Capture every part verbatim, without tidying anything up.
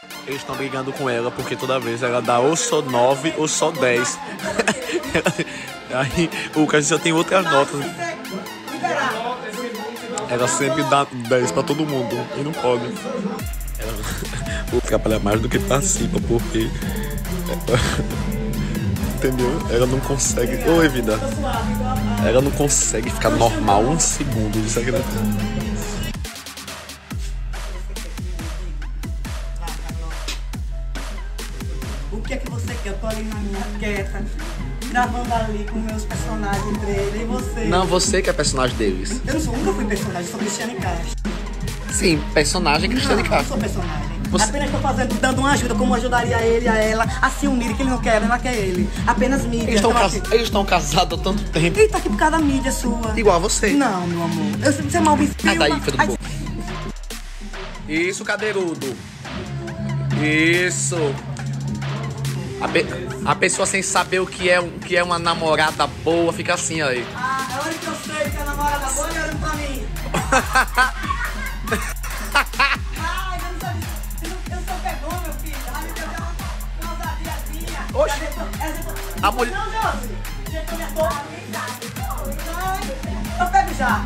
Eles estão brigando com ela porque toda vez ela dá ou só nove ou só dez. Aí o Lucas já tem outras notas. Ela sempre dá dez pra todo mundo e não pode. Ela atrapalha mais do que participa, porque... Entendeu? Ela não consegue... Oi, vida. Ela não consegue ficar normal um segundo. Isso é que... O que é que você quer? Eu tô ali na minha quieta, gravando ali com meus personagens dele e você... Não, você que é personagem deles. Eu não sou, nunca fui personagem, sou Cristiane Castro. Sim, personagem Cristiane Castro. Não, não sou personagem. Você... Apenas estou fazendo, dando uma ajuda, como ajudaria ele, a ela, a se unir, que ele não quer, ela quer ele. Apenas mídia. Eles estão cas... aqui... casados há tanto tempo. Ele tá aqui por causa da mídia sua. Igual a você. Não, meu amor. Eu sei que você é mal visto. Ah, daí, filho do povo. Isso, cadeirudo. Isso. A, pe... a pessoa sem saber o que é, o que é uma namorada boa fica assim aí. Ah, é hora que eu sei que é namorada boa e olhando pra mim. Ai, eu não sou disso. Eu sou pegou, meu filho. Ai, eu quero uma ousadiazinha. Oxi. A mulher... Não, Josi. Jeitou minha boca. Eu pego já.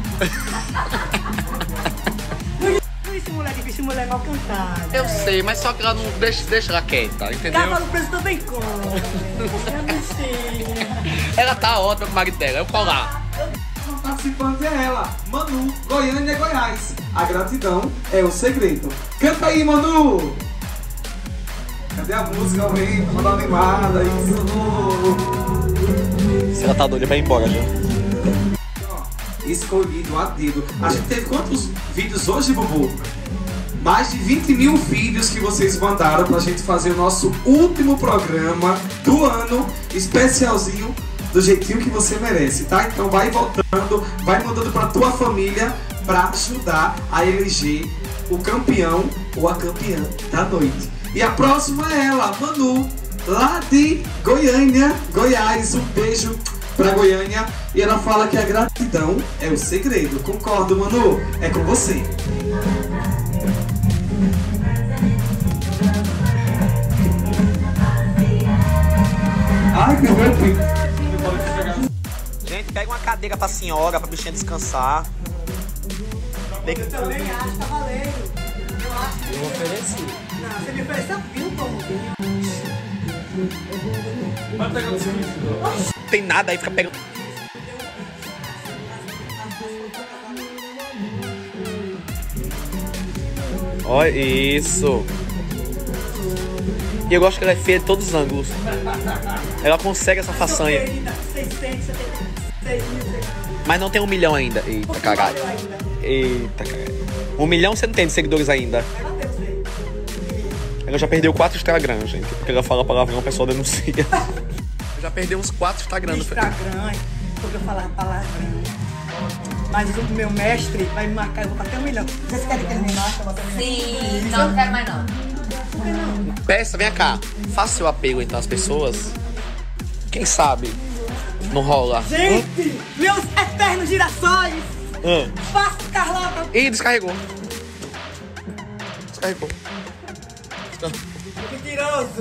Esse moleque, esse moleque mal cantado. Eu sei, mas só que ela não deixa, deixa ela quieta, entendeu? Cavalo preso também come. Eu não sei. Ela tá ótima com o marido dela, eu vou colar. Participante é ela, Manu, Goiânia, Goiás. A gratidão é o segredo. Canta aí, Manu! Cadê a música? Alguém pra dar uma animada? Isso. Se ela tá doida, vai embora já. Escolhido a dedo. A gente teve quantos vídeos hoje, Bubu? Mais de vinte mil vídeos que vocês mandaram pra gente fazer o nosso último programa do ano, especialzinho, do jeitinho que você merece, tá? Então vai voltando, vai mandando pra tua família pra ajudar a eleger o campeão ou a campeã da noite. E a próxima é ela, Manu, lá de Goiânia, Goiás. Um beijo pra Goiânia. E ela fala que a gratidão é o segredo. Concordo, Manu? É com você. Ai, que bom. Gente, pega uma cadeira pra senhora, pra bichinha descansar. Eu também acho, tá valendo. Eu acho que... Eu ofereci. Não, você me ofereceu viu, como? Não tem nada aí, fica pegando. Olha isso. E eu gosto que ela é feia de todos os ângulos. Ela consegue essa façanha. Mas não tem um milhão ainda. Eita, caralho. Eita, caralho. Um milhão você não tem de seguidores ainda. Ela já perdeu quatro Instagram, gente. Porque ela fala palavrão, o pessoal denuncia. Já perdeu uns quatro Instagram. Instagram, porque eu falar palavrão. Mas o meu mestre vai me marcar, eu vou bater um milhão. Vocês querem que ele me marque? Sim, não, não quero mais não. Por que não? Peça, vem cá. Faça seu apego então às pessoas. Quem sabe não rola. Gente, meus eternos girassóis. Hum. Faça, Carlota. Ih, descarregou. Descarregou. Mentiroso.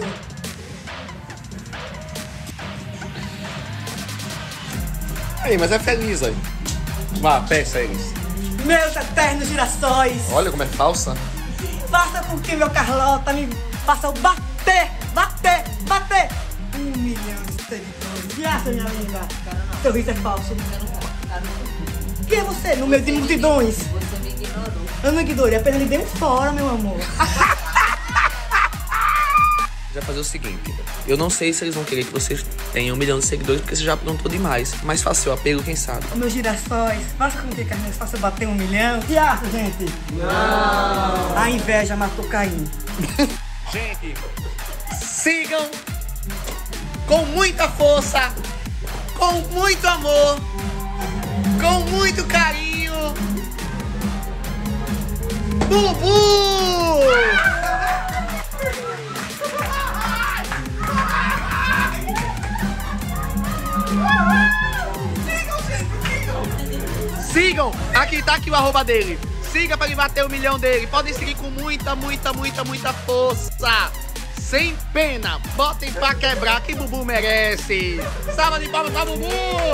Aí, mas é feliz aí. Vá, peça eles. Meus eternos girassóis. Olha como é falsa. Faça com que meu Carlota me faça o bater, bater, bater. Um milhão de seguidores. E essa, minha linda? Seu riso é falso. Quem é você no meio de multidões? Você me ignorou. Eu não ignorei, apenas lhe dei um fora, meu amor. Já fazer o seguinte. Eu não sei se eles vão querer que vocês tenham um milhão de seguidores, porque você já aprontou demais. Mas faça seu apego, quem sabe? Meus girassóis, faça com que Carlinhos faça eu bater um milhão. Que acha, gente? Não. A inveja matou Caim. Gente, sigam com muita força, com muito amor, com muito carinho. Bubu! Sigam! Aqui tá aqui o arroba dele. siga pra ele bater o milhão dele. Podem seguir com muita, muita, muita, muita força. Sem pena. Botem pra quebrar que Bubu merece. Salva de palmas pra Bubu.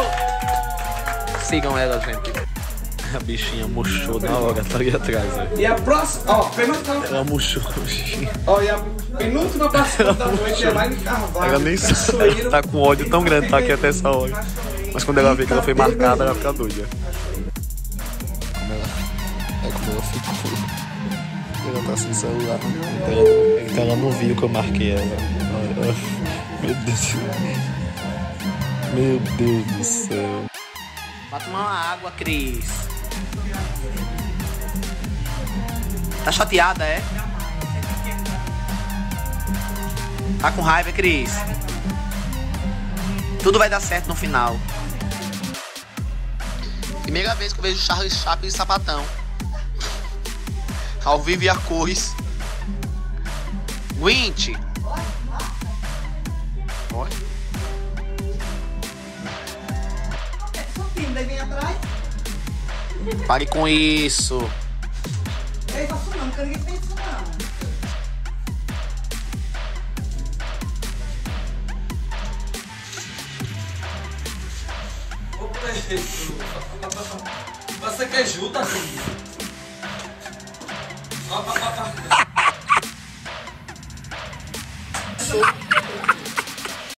Sigam ela, gente. A bichinha murchou na hora, tá ali atrás. Véio. E a próxima... Ó, penúltima... Ela murchou, bichinha. Ó, e a penúltima participação da noite é Elaine Carvalho. Ela nem sabe, tá com ódio tão grande, tá aqui até essa hora. Mas quando ela vê que ela foi marcada, ela fica doida. Como ela... É como ela ficou. Ela tá sem celular. Então ela não viu que eu marquei ela. Meu Deus. Meu Deus do céu. Vai tomar uma água, Cris. Tá chateada, é? Tá com raiva, Cris? Tudo vai dar certo no final. Primeira vez que eu vejo Charles Chaplin de sapatão. Ao vivo e a cores. Winch. Oi? Sou tímida e vem atrás. Pare com isso. Eu faço não, não quero ninguém pensa não. Você quer ajuda? Sou